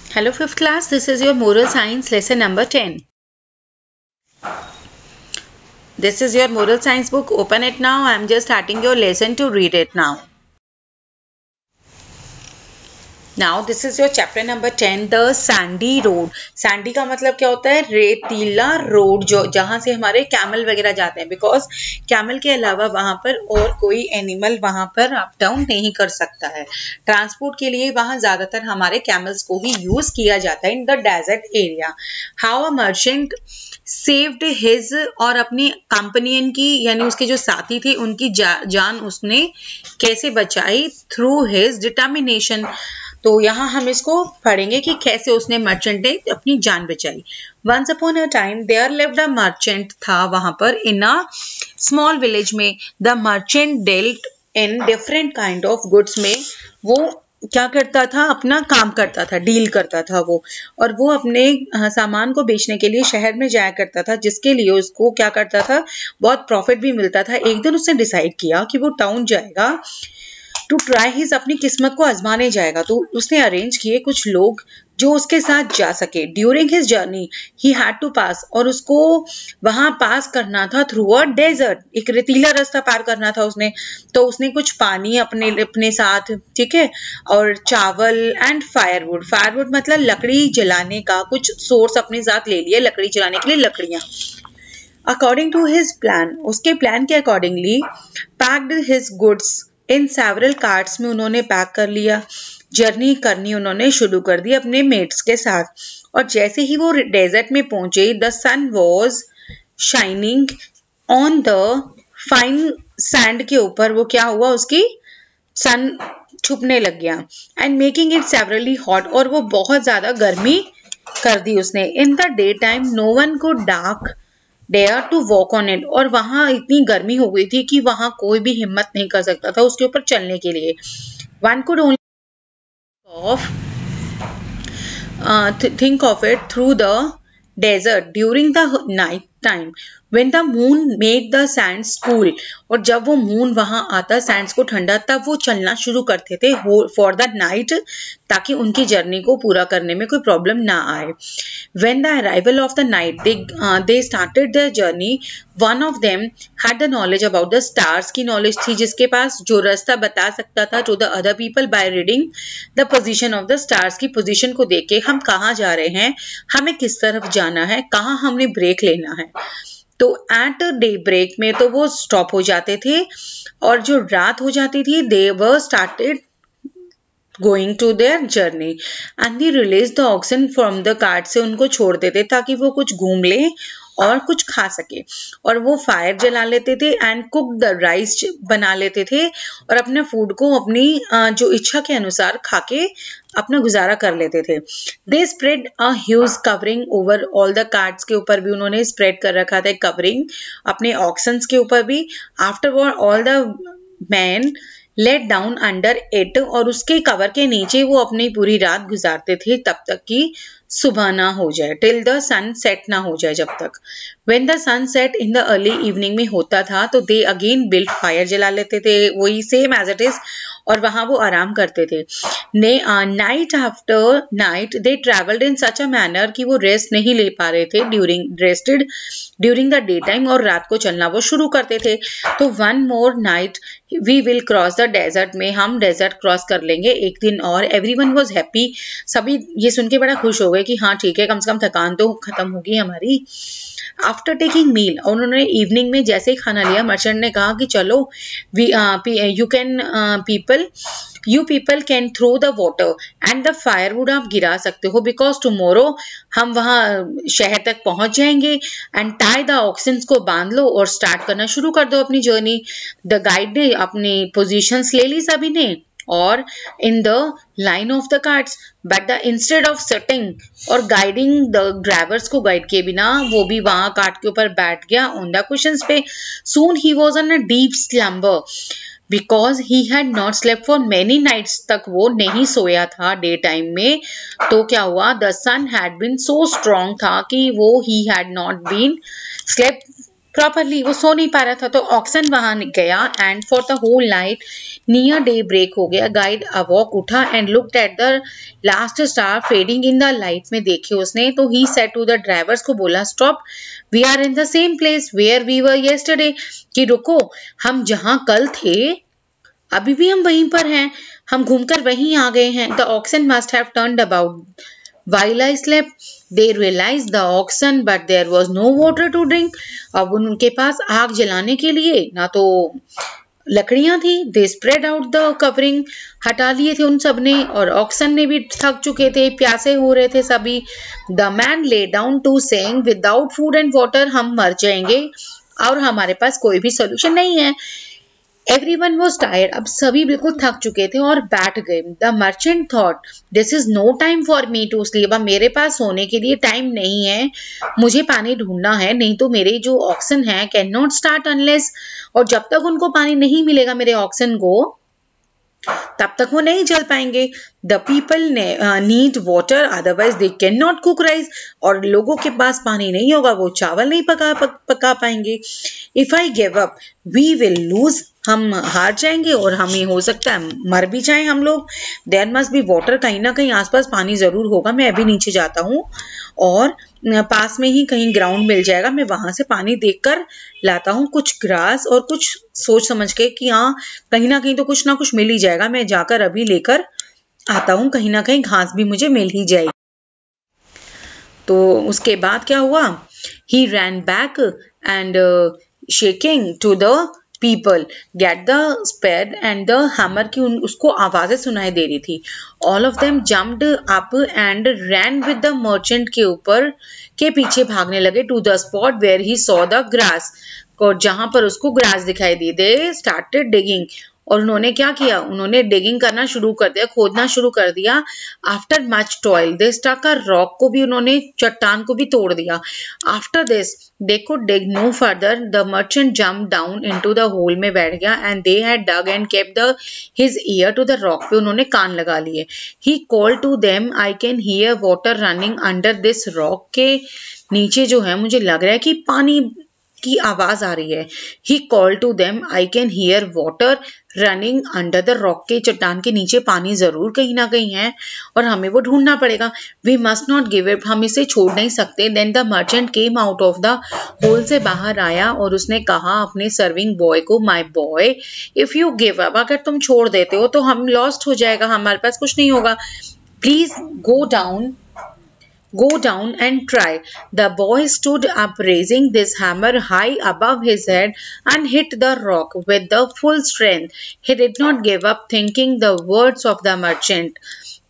Hello 5th class, this is your moral science lesson number 10. This is your moral science book. Open it now. I am just starting your lesson to read it now. Now this is your chapter number 10, the sandy road. Sandy का मतलब क्या होता है? रेतीला road, जो जहाँ से हमारे कैमल वगैरह जाते हैं, बिकॉज कैमल के अलावा वहाँ पर और कोई एनिमल वहाँ पर अप डाउन नहीं कर सकता है. ट्रांसपोर्ट के लिए वहाँ ज्यादातर हमारे कैमल्स को ही यूज किया जाता है in the desert area. How a merchant saved his, और अपनी कंपनियन की यानी उसके जो साथी थे उनकी जान उसने कैसे बचाई? Through his determination. तो यहाँ हम इसको पढ़ेंगे कि कैसे उसने मर्चेंट ने अपनी जान बचाई. Once upon a time there lived a merchant. था वहां पर इन अ स्मॉल विलेज में. The merchant dealt in different kind of goods. में वो क्या करता था? अपना काम करता था, डील करता था वो, और वो अपने सामान को बेचने के लिए शहर में जाया करता था, जिसके लिए उसको क्या करता था? बहुत प्रॉफिट भी मिलता था. एक दिन उसने डिसाइड किया कि वो टाउन जाएगा टू ट्राई हिज, अपनी किस्मत को आजमाने जाएगा. तो उसने अरेंज किए कुछ लोग जो उसके साथ जा सके. During his journey he had to pass, और उसको वहां पास करना था थ्रू अ डेजर्ट. एक रेतीला रास्ता पार करना था उसने. तो उसने कुछ पानी अपने साथ, ठीक है, और चावल एंड फायरवुड. फायरवुड मतलब लकड़ी जलाने का कुछ सोर्स अपने साथ ले लिया, लकड़ी जलाने के लिए लकड़ियां. अकॉर्डिंग टू हिज प्लान, उसके प्लान के accordingly packed his goods in several carts में उन्होंने पैक कर लिया. जर्नी करनी उन्होंने शुरू कर दी अपने मेट्स के साथ. और जैसे ही वो डेजर्ट में पहुंचे, the sun was shining on the fine sand. के ऊपर वो क्या हुआ? उसकी सन छुपने लग गया. And making it severely hot, और वो बहुत ज्यादा गर्मी कर दी उसने. In the day time no one को dark dare to walk on it, और वहां इतनी गर्मी हो गई थी कि वहां कोई भी हिम्मत नहीं कर सकता था उसके ऊपर चलने के लिए. One could only think of it through the desert during the night time when the moon made the sands cool. और जब वो मून वहां आता सैंड्स को ठंडा, तब वो चलना शुरू करते थे फॉर द नाइट, ताकि उनकी जर्नी को पूरा करने में कोई प्रॉब्लम ना आए. When the arrival of the night they started their journey. One of them had the knowledge about the stars. की knowledge थी जिसके पास, जो रास्ता बता सकता था to the other people by reading the position of the stars. की position को देख के हम कहाँ जा रहे हैं, हमें किस तरफ जाना है, कहाँ हमने ब्रेक लेना है. तो एट डे ब्रेक में तो वो स्टॉप हो जाते थे, और जो रात हो जाती थी they were started going to their journey and they released the oxen from the cart. से उनको छोड़ देते ताकि वो कुछ घूम ले और कुछ खा सके. और वो फायर जला लेते थे एंड कुक द राइस बना लेते थे, और अपने फूड को अपनी जो इच्छा के अनुसार खा के अपना गुजारा कर लेते थे. They spread a huge covering over all the carts. के ऊपर भी उन्होंने स्प्रेड कर रखा था कवरिंग, अपने ऑक्शंस के ऊपर भी. Afterward all the man let down under it, और उसके कवर के नीचे वो अपनी पूरी रात गुजारते थे तब तक कि सुबह ना हो जाए, टिल द सन सेट ना हो जाए, जब तक. When the sun set in the early evening में होता था तो दे अगेन बिल्ड फायर जला लेते थे, वही सेम एज इट इज, और वहां वो आराम करते थे. Night after night they travelled in such a manner कि वो रेस्ट नहीं ले पा रहे थे ड्यूरिंग द डे टाइम, और रात को चलना वो शुरू करते थे. तो one more night we will cross the desert. में हम डेजर्ट क्रॉस कर लेंगे एक दिन और. Everyone was happy. सभी ये सुन के बड़ा खुश हो गए कि हाँ ठीक है, कम से कम थकान तो खत्म होगी हमारी. आफ्टर टेकिंग मील, उन्होंने इवनिंग में जैसे ही खाना लिया, मर्चेंट ने कहा कि चलो you people can throw the water and the firewood. आप गिरा सकते हो बिकॉज टुमारो हम वहां शहर तक पहुंच जाएंगे. एंड टाई द ऑक्शंस को बांध लो और स्टार्ट करना शुरू कर दो अपनी जर्नी. द गाइड ने अपनी पोजीशंस ले ली सभी ने, और in the line of the carts, but the instead of setting और गाइडिंग द ड्राइवर्स को गाइड किए बिना वो भी वहां कार्ट के ऊपर बैठ गया ऑन द कुशंस पे. Soon he was on a deep slumber because he had not slept for many nights. तक वो नहीं सोया था डे टाइम में. तो क्या हुआ? The sun had been so strong था कि वो he had not been slept properly, वो सो नहीं पा रहा था, तो ऑक्सन वहां गया and for the whole night near daybreak हो गया, गाइड अवॉक उठा and looked at the last star fading in the light में देखे उसने, तो he said to the drivers को बोला stop, we are in the same place where we were yesterday, कि रुको, हम जहां कल थे अभी भी हम वहीं पर हैं, हम घूमकर वहीं आ गए हैं। The oxen must have turned about while I slept. They realized the oxen, but there was no water to drink. अब उनके पास आग जलाने के लिए ना तो लकड़ियां थी। They spread out the covering, हटा लिए थे उन सब ने, और ऑक्सन ने भी थक चुके थे, प्यासे हो रहे थे सभी। The man lay down to saying, without food and water हम मर जाएंगे और हमारे पास कोई भी सोल्यूशन नहीं है। Everyone was tired. अब सभी बिल्कुल थक चुके थे और बैठ गए। The merchant thought, this is no time for me to sleep. अब मेरे पास सोने के लिए टाइम नहीं है, मुझे पानी ढूंढना है, नहीं तो मेरे जो ऑक्सन है कैन नॉट स्टार्ट अनलेस, और जब तक उनको पानी नहीं मिलेगा मेरे ऑक्सन को तब तक वो नहीं चल पाएंगे। The people need water otherwise they can not cook rice, और लोगों के पास पानी नहीं होगा वो चावल नहीं पका पाएंगे। If I give up we will lose, हम हार जाएंगे और हमें हो सकता है मर भी जाएं हम लोग। देयर मस्ट बी वाटर, कहीं ना कहीं आसपास पानी जरूर होगा। मैं अभी नीचे जाता हूँ और पास में ही कहीं ग्राउंड मिल जाएगा, मैं वहां से पानी देखकर लाता हूँ, कुछ ग्रास और कुछ सोच समझ के कि हाँ कहीं ना कहीं तो कुछ ना कुछ मिल ही जाएगा। मैं जाकर अभी लेकर आता हूँ, कहीं ना कहीं घास भी मुझे मिल ही जाएगी। तो उसके बाद क्या हुआ, he ran back and shaking to the people get the spade and the hammer, की उसको आवाजें सुनाई दे रही थी। All of them jumped up and ran with the merchant के ऊपर के पीछे भागने लगे to the spot where he saw the grass, और जहां पर उसको ग्रास दिखाई दी। दे स्टार्टेड डिगिंग, और उन्होंने क्या किया, उन्होंने डिगिंग करना शुरू कर दिया, खोदना शुरू कर दिया। After much toil they stuck a rock, को भी उन्होंने चट्टान को भी तोड़ दिया। After this they could dig no further, the merchant jump down into the hole में बैठ गया and they had dug and kept the his ear to the rock, पे उन्होंने कान लगा लिए। He called to them, I can hear water running under this rock, के नीचे जो है मुझे लग रहा है कि पानी की आवाज आ रही है। He call to them, I can hear water running under the rock, के चट्टान के नीचे पानी जरूर कहीं ना कहीं है और हमें वो ढूंढना पड़ेगा। We must not give it, हम इसे छोड़ नहीं सकते। Then the merchant came out of the hole, से बाहर आया और उसने कहा अपने सर्विंग बॉय को, my boy if you give up, अगर तुम छोड़ देते हो तो हम लॉस्ट हो जाएगा, हमारे पास कुछ नहीं होगा। Please go down and try. The boy stood up, raising this hammer high above his head and hit the rock with the full strength. He did not give up, thinking the words of the merchant.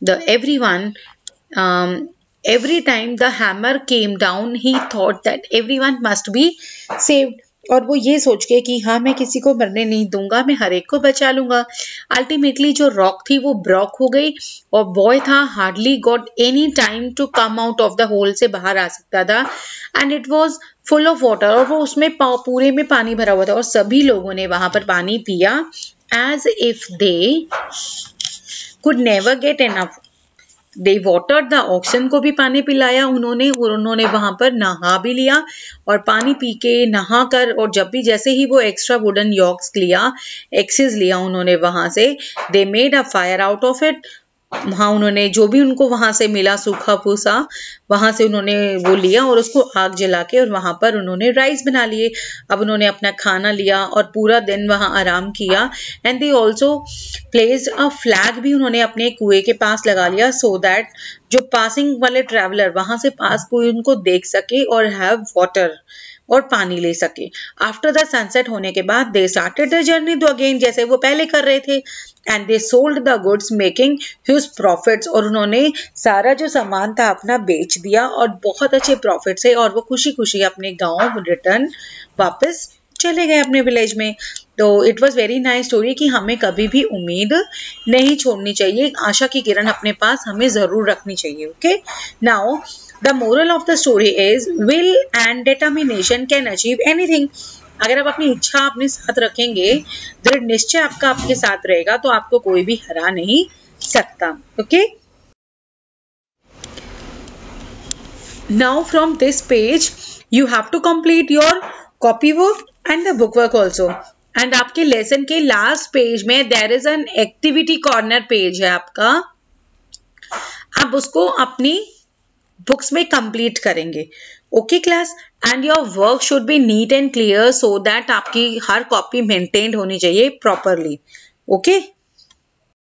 Every time the hammer came down, he thought that everyone must be saved. और वो ये सोच के कि हाँ मैं किसी को मरने नहीं दूंगा, मैं हर एक को बचा लूंगा। अल्टीमेटली जो रॉक थी वो ब्रेक हो गई और बॉय था hardly got any time to come out of the hole, से बाहर आ सकता था। And it was full of water, और वो उसमें पूरे में पानी भरा हुआ था और सभी लोगों ने वहां पर पानी पिया as if they could never get enough. They water the oxen, को भी पानी पिलाया उन्होंने, और उन्होंने वहां पर नहा भी लिया और पानी पी के नहा कर, और जब भी जैसे ही वो एक्स्ट्रा वुडन यॉक्स लिया, एक्सेस लिया उन्होंने वहां से, they made a fire out of it. वहां उन्होंने जो भी उनको वहां से मिला सूखा फूसा, वहां से उन्होंने वो लिया और उसको आग जला के और वहां पर उन्होंने राइस बना लिए। अब उन्होंने अपना खाना लिया और पूरा दिन वहां आराम किया। And they also placed a flag, भी उन्होंने अपने कुएं के पास लगा लिया, सो दैट जो पासिंग वाले ट्रैवलर वहां से पास कोई उनको देख सके और हैव वाटर, और पानी ले सके। आफ्टर द सनसेट होने के बाद they started the journey to again, जैसे वो पहले कर रहे थे। And they sold the goods making huge profits, और उन्होंने सारा जो सामान था अपना बेच दिया और बहुत अच्छे प्रॉफिट से, और वो खुशी खुशी अपने गांव रिटर्न वापस चले गए अपने विलेज में। तो it was very nice story कि हमें कभी भी उम्मीद नहीं छोड़नी चाहिए, आशा की किरण अपने पास हमें जरूर रखनी चाहिए। Okay, now the moral of the story is will and determination can achieve anything. अगर आप अपनी इच्छा अपने साथ रखेंगे, दृढ़ निश्चय आपका आपके साथ रहेगा, तो आपको कोई भी हरा नहीं सकता। Okay, now from this page you have to complete your copy work and the book work also. And आपके लेसन के लास्ट पेज में there is an activity corner page है आपका, आप उसको अपनी बुक्स में कंप्लीट करेंगे। Okay class, and your work should be neat and clear so that आपकी हर कॉपी मेंटेन्ड होनी चाहिए प्रॉपरली। ओके।